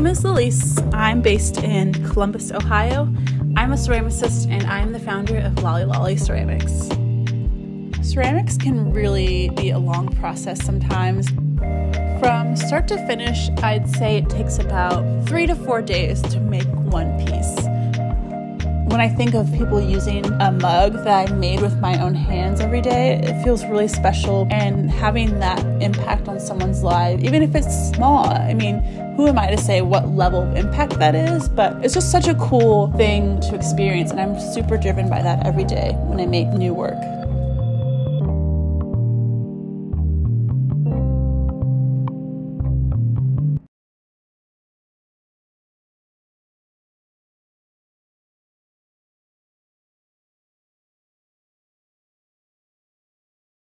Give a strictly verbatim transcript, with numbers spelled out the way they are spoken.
is Lalese. I'm based in Columbus, Ohio. I'm a ceramicist and I'm the founder of Lalese Ceramics. Ceramics can really be a long process sometimes. From start to finish, I'd say it takes about three to four days to make one piece. When I think of people using a mug that I made with my own hands every day, it feels really special, and having that impact on someone's life, even if it's small. I mean, who am I to say what level of impact that is? But it's just such a cool thing to experience, and I'm super driven by that every day when I make new work.